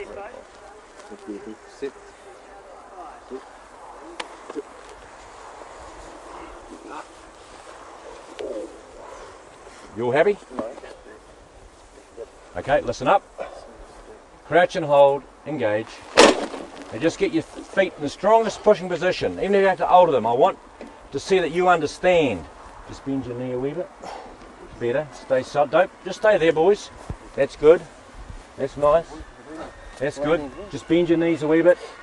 Sit. You all happy? Okay, listen up. Crouch and hold, engage. And just get your feet in the strongest pushing position. Even if you have to alter them, I want to see that you understand. Just bend your knee a wee bit. Better. Stay solid. Don't just stay there, boys. That's good. That's nice. That's good. Just bend your knees a wee bit.